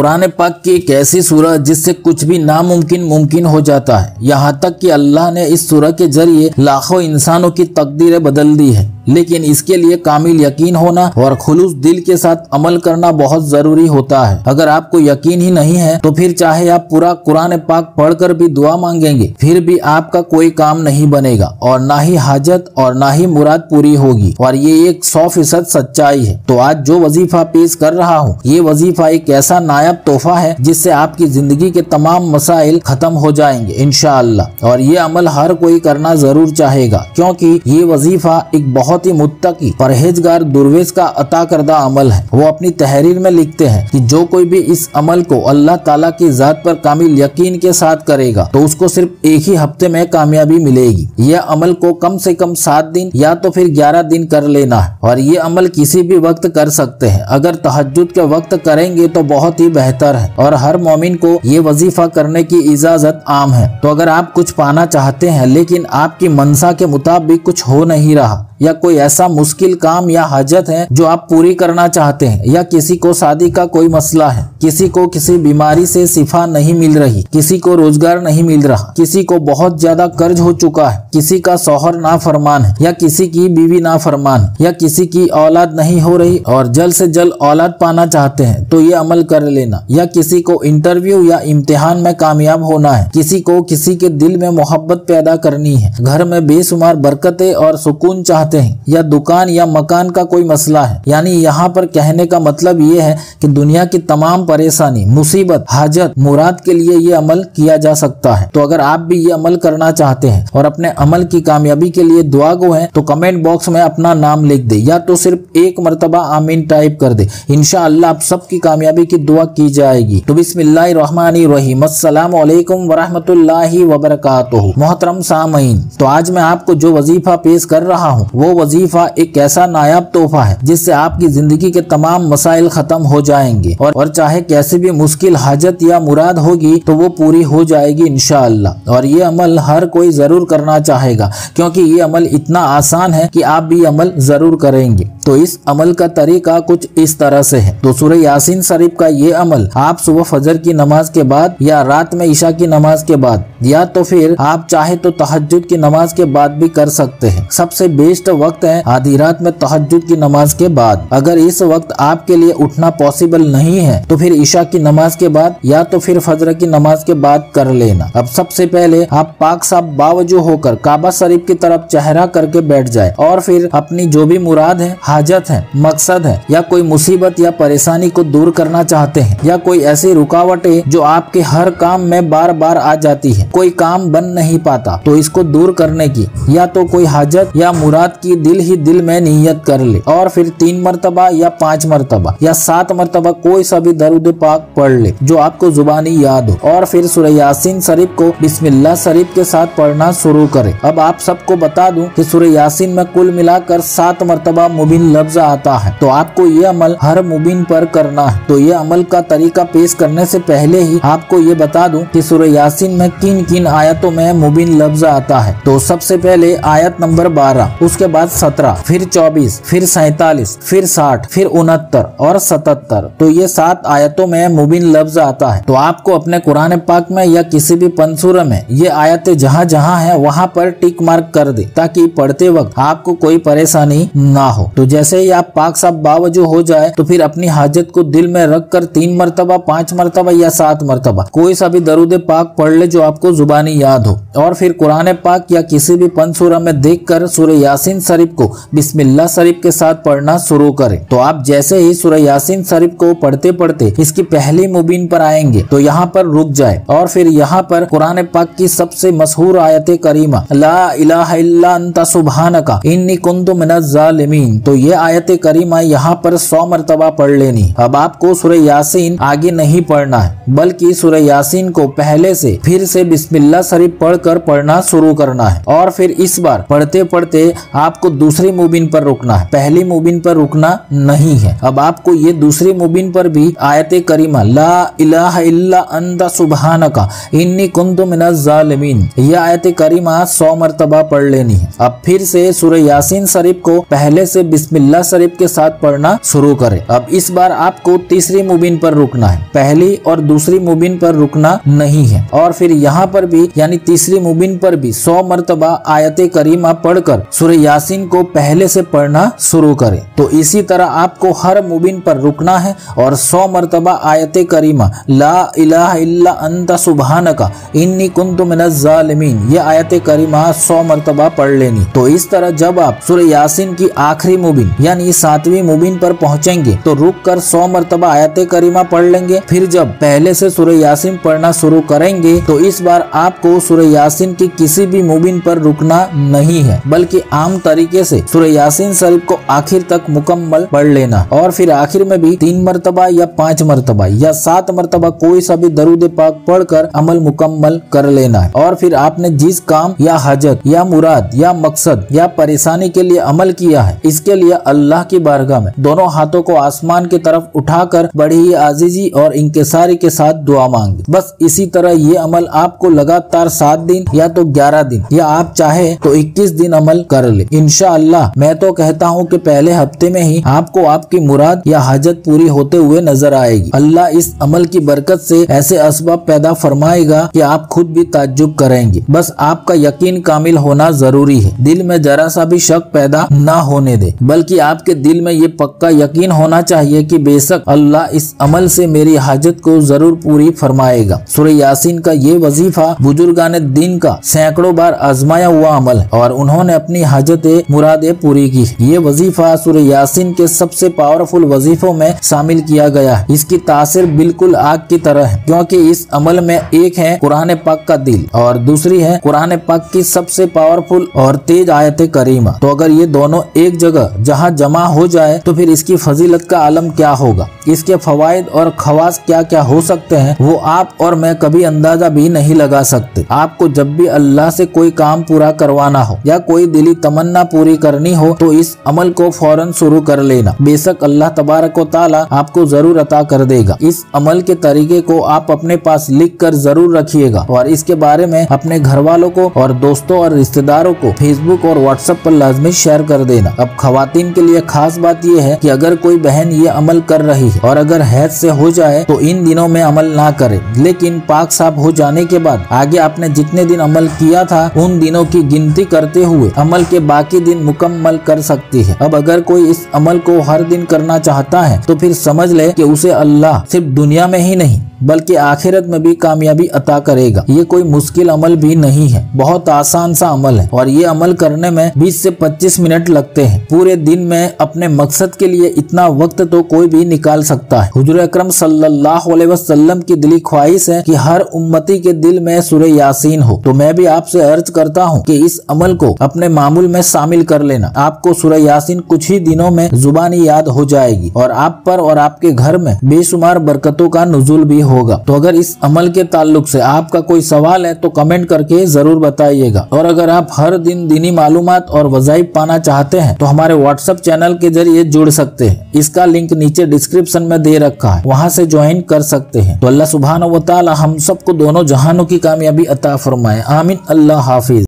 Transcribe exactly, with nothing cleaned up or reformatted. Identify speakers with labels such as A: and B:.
A: कुरान पाक की एक ऐसी सूरह जिससे कुछ भी नामुमकिन मुमकिन हो जाता है। यहाँ तक कि अल्लाह ने इस सूरह के जरिए लाखों इंसानों की तकदीरें बदल दी है, लेकिन इसके लिए कामिल यकीन होना और खुलूस दिल के साथ अमल करना बहुत जरूरी होता है। अगर आपको यकीन ही नहीं है तो फिर चाहे आप पूरा कुरान पाक पढ़कर भी दुआ मांगेंगे, फिर भी आपका कोई काम नहीं बनेगा और ना ही हाजत और ना ही मुराद पूरी होगी। और ये एक सौ फीसद सच्चाई है। तो आज जो वजीफा पेश कर रहा हूँ, ये वजीफा एक ऐसा नायाब तोहफा है जिससे आपकी जिंदगी के तमाम मसाइल खत्म हो जाएंगे इंशाअल्लाह। और ये अमल हर कोई करना जरूर चाहेगा, क्योंकि ये वजीफा एक बहुत ही मुत्तकी परहेजगार दुर्वेश का अता करदा अमल है। वो अपनी तहरीर में लिखते हैं कि जो कोई भी इस अमल को अल्लाह ताला की जात पर कामिल यकीन के साथ करेगा तो उसको सिर्फ एक ही हफ्ते में कामयाबी मिलेगी। यह अमल को कम से कम सात दिन या तो फिर ग्यारह दिन कर लेना है और ये अमल किसी भी वक्त कर सकते हैं। अगर तहज्जुद के वक्त करेंगे तो बहुत ही बेहतर है और हर मोमिन को ये वजीफा करने की इजाजत आम है। तो अगर आप कुछ पाना चाहते हैं लेकिन आपकी मनसा के मुताबिक कुछ हो नहीं रहा, या कोई ऐसा मुश्किल काम या हाजत है जो आप पूरी करना चाहते हैं, या किसी को शादी का कोई मसला है, किसी को किसी बीमारी से शिफा नहीं मिल रही, किसी को रोजगार नहीं मिल रहा, किसी को बहुत ज्यादा कर्ज हो चुका है, किसी का शौहर नाफरमान है, या किसी की बीवी नाफरमान है, या किसी की औलाद नहीं हो रही और जल्द से जल्द औलाद पाना चाहते हैं तो ये अमल कर लेना, या किसी को इंटरव्यू या इम्तिहान में कामयाब होना है, किसी को किसी के दिल में मोहब्बत पैदा करनी है, घर में बेशुमार बरकतें और सुकून चाहते हैं, या दुकान या मकान का कोई मसला है। यानी यहाँ पर कहने का मतलब ये है कि दुनिया की तमाम परेशानी, मुसीबत, हाजत, मुराद के लिए ये अमल किया जा सकता है। तो अगर आप भी ये अमल करना चाहते हैं और अपने अमल की कामयाबी के लिए दुआ गो हैं तो कमेंट बॉक्स में अपना नाम लिख दे, या तो सिर्फ एक मरतबा आमीन टाइप कर दे। इंशाअल्लाह आप सबकी कामयाबी की दुआ की जाएगी। तो बिस्मिल्लाहिर्रहमानिर्रहीम, अस्सलामु अलैकुम वरहमतुल्लाहि वबरकातुहू। मोहतरम सामईन, तो आज मैं आपको जो वजीफा पेश कर रहा हूँ वो वजीफा एक ऐसा नायाब तोहफा है जिससे आपकी जिंदगी के तमाम मसाइल खत्म हो जाएंगे और, और चाहे कैसी भी मुश्किल हाजत या मुराद होगी तो वो पूरी हो जाएगी इंशाअल्लाह। और ये अमल हर कोई जरूर करना चाहेगा, क्योंकि ये अमल इतना आसान है कि आप भी अमल जरूर करेंगे। तो इस अमल का तरीका कुछ इस तरह से है। तो सूरह यासीन शरीफ का ये अमल आप सुबह फजर की नमाज के बाद, या रात में ईशा की नमाज के बाद, या तो फिर आप चाहे तो तहज्जुद की नमाज के बाद भी कर सकते हैं। सबसे बेस्ट वक्त है आधी रात में तहज्जुद की नमाज के बाद। अगर इस वक्त आपके लिए उठना पॉसिबल नहीं है तो फिर ईशा की नमाज के बाद या तो फिर फजर की नमाज के बाद कर लेना। अब सबसे पहले आप पाक साफ बावजू होकर काबा शरीफ की तरफ चेहरा करके बैठ जाए और फिर अपनी जो भी मुराद है, हाजत है, मकसद है, या कोई मुसीबत या परेशानी को दूर करना चाहते हैं, या कोई ऐसी रुकावटें जो आपके हर काम में बार बार आ जाती है, कोई काम बन नहीं पाता, तो इसको दूर करने की या तो कोई हाजत या मुराद की दिल ही दिल में नियत कर ले और फिर तीन मरतबा या पांच मरतबा या सात मरतबा कोई सा भी दरूद पाक पढ़ ले जो आपको जुबानी याद हो, और फिर सूरह यासीन शरीफ को बिस्मिल्लाह शरीफ के साथ पढ़ना शुरू करे। अब आप सबको बता दूं कि सूरह यासीन में कुल मिलाकर सात मरतबा मुबीन लफ्ज आता है, तो आपको ये अमल हर मुबीन पर करना है। तो ये अमल का तरीका पेश करने से पहले ही आपको ये बता दूं कि सूरह यासीन में किन किन आयतों में मुबीन लफ्ज आता है। तो सबसे पहले आयत नंबर बारह, उसके बाद सत्रह, फिर चौबीस, फिर सैतालीस, फिर साठ, फिर उनहत्तर और सतहत्तर। तो ये सात आयतों में मुबीन लफ्ज आता है। तो आपको अपने कुरान पाक में या किसी भी पंसूरा में ये आयतें जहाँ जहाँ है वहाँ पर टिक मार्क कर दे, ताकि पढ़ते वक्त आपको कोई परेशानी ना हो। तो जैसे ही आप पाक साफ बावजू हो जाए तो फिर अपनी हाजत को दिल में रख कर तीन मरतबा, पांच मरतबा या सात मरतबा कोई सा भी दरूद पाक पढ़ ले जो आपको जुबानी याद हो, और फिर कुरान पाक या किसी भी पंसूरा में देख कर सूरह यासीन शरीफ को बिस्मिल्लाह शरीफ के साथ पढ़ना शुरू करें। तो आप जैसे ही सूरह यासीन शरीफ को पढ़ते पढ़ते इसकी पहली मुबीन पर आएंगे तो यहाँ पर रुक जाए और फिर यहाँ पर कुरान पाक की सबसे मशहूर आयत करीमा ला इलाहा इल्ला अंता सुब्हानका इन्नी कुन्तु मिनज़ ज़ालिमीन, तो ये आयत करीमा यहाँ पर सौ मरतबा पढ़ लेनी। अब आपको सूरह यासीन आगे नहीं पढ़ना है, बल्कि सूरह यासीन को पहले से फिर से बिस्मिल्लाह शरीफ पढ़कर पढ़ना शुरू करना है, और फिर इस बार पढ़ते पढ़ते आपको दूसरी मुबीन पर रुकना है, पहली मुबीन पर रुकना नहीं है। अब आपको ये दूसरी मुबीन पर भी आयत करीमा ला इलाहा इल्ला अंता सुब्हानका इन्नी कुन्तु मिनज़ ज़ालिमीन, यह आयत करीमा सौ मरतबा पढ़ लेनी है। अब फिर से सूरह यासीन शरीफ को पहले से बिस्मिल्लाह शरीफ के साथ पढ़ना शुरू करें। अब इस बार आपको तीसरी मुबीन पर रुकना है, पहली और दूसरी मुबीन पर रुकना नहीं है। और फिर यहाँ पर भी यानी तीसरी मुबीन पर भी सौ मरतबा आयत करीमा पढ़कर सूरह यासीन को पहले से पढ़ना शुरू करें। तो इसी तरह आपको हर मुबीन पर रुकना है और सौ मरतबा आयत करीमा ला इलाहा इल्ला अंता सुब्हानका इन्नी कुन्तु मिनज़ ज़ालिमीन, ये आयत करीमा सौ मरतबा पढ़ लेनी। तो इस तरह जब आप सूरह यासीन की आखिरी मुबीन यानी सातवीं मुबीन पर पहुंचेंगे तो रुक कर सौ मरतबा आयत करीमा पढ़ लेंगे। फिर जब पहले से सूरह यासीन पढ़ना शुरू करेंगे तो इस बार आपको सूरह यासीन की किसी भी मुबीन पर रुकना नहीं है, बल्कि आम तरीके से सूरह यासीन शरीफ को आखिर तक मुकम्मल पढ़ लेना। और फिर आखिर में भी तीन मरतबा या पाँच मरतबा या सात मरतबा कोई सा भी दरूद पाक पढ़कर अमल मुकम्मल कर लेना है। और फिर आपने जिस काम या हजत या मुराद या मकसद या परेशानी के लिए अमल किया है, इसके लिए अल्लाह की बारगाह में दोनों हाथों को आसमान की तरफ उठाकर बड़ी ही आजीजी और इंकिसारी के साथ दुआ मांगे। बस इसी तरह ये अमल आपको लगातार सात दिन या तो ग्यारह दिन या आप चाहे तो इक्कीस दिन अमल कर ले। इंशाअल्लाह मैं तो कहता हूँ कि पहले हफ्ते में ही आपको आपकी मुराद या हाजत पूरी होते हुए नजर आएगी। अल्लाह इस अमल की बरकत से ऐसे असबाब पैदा फरमाएगा कि आप खुद भी ताज्जुब करेंगे। बस आपका यकीन कामिल होना जरूरी है, दिल में जरा सा भी शक पैदा ना होने दे, बल्कि आपके दिल में ये पक्का यकीन होना चाहिए कि बेशक अल्लाह इस अमल से मेरी हाजत को जरूर पूरी फरमाएगा। सूरह यासीन का ये वजीफा बुजुर्गाने दिन का सैकड़ों बार आजमाया हुआ अमल है और उन्होंने अपनी हाजतें मुरादें पूरी की। ये वजीफा सूरह यासीन के सबसे पावरफुल वजीफों में शामिल किया गया है। इसकी तासीर बिल्कुल आग की तरह है, क्योंकि इस अमल में एक है कुरान पाक का दिल और दूसरी है कुरान पाक की सबसे पावरफुल और तेज आयत करीमा। तो अगर ये दोनों एक जगह जहाँ जमा हो जाए तो फिर इसकी फजीलत का आलम क्या होगा, इसके फवाइद और खवास क्या क्या हो सकते हैं, वो आप और मैं कभी अंदाजा भी नहीं लगा सकते। आपको जब भी अल्लाह से कोई काम पूरा करवाना हो या कोई दिली तमन्ना पूरी करनी हो तो इस अमल को फौरन शुरू कर लेना। बेशक अल्लाह तबारक व तआला आपको जरूर अता कर देगा। इस अमल के तरीके को आप अपने पास लिख कर जरूर रखिएगा और इसके बारे में अपने घर वालों को और दोस्तों और रिश्तेदारों को फेसबुक और व्हाट्सएप पर लाजमी शेयर कर देना। अब खवातीन के लिए खास बात यह है कि अगर कोई बहन ये अमल कर रही है और अगर हैज से हो जाए तो इन दिनों में अमल ना करे, लेकिन पाक साफ हो जाने के बाद आगे आपने जितने दिन अमल किया था उन दिनों की गिनती करते हुए अमल के बाकी दिन मुकम्मल कर सकती है। अब अगर कोई इस अमल को हर दिन करना चाहता है तो फिर समझ ले कि उसे अल्लाह सिर्फ दुनिया में ही नहीं बल्कि आखिरत में भी कामयाबी अता करेगा। ये कोई मुश्किल अमल भी नहीं है, बहुत आसान सा अमल है और ये अमल करने में बीस से पच्चीस मिनट लगते हैं। पूरे दिन में अपने मकसद के लिए इतना वक्त तो कोई भी निकाल सकता है। हुजूर अकरम सल्लल्लाहु अलैहि वसल्लम की दिली ख्वाहिश है कि हर उम्मती के दिल में सूरह यासीन हो। तो मैं भी आपसे अर्ज करता हूँ कि इस अमल को अपने मामूल में शामिल कर लेना। आपको सूरह यासीन कुछ ही दिनों में जुबानी याद हो जाएगी और आप पर और आपके घर में बेशुमार बरकतों का नुज़ुल भी होगा। तो अगर इस अमल के ताल्लुक से आपका कोई सवाल है तो कमेंट करके जरूर बताइएगा। और अगर आप हर दिन दीनी मालूमात और वज़ाइफ पाना चाहते हैं तो हमारे व्हाट्सएप चैनल के जरिए जुड़ सकते हैं। इसका लिंक नीचे डिस्क्रिप्शन में दे रखा है, वहाँ से ज्वाइन कर सकते हैं। तो अल्लाह सुब्हानहू व तआला हम सबको दोनों जहानों की कामयाबी अता फरमाए। आमीन। अल्लाह हाफिज।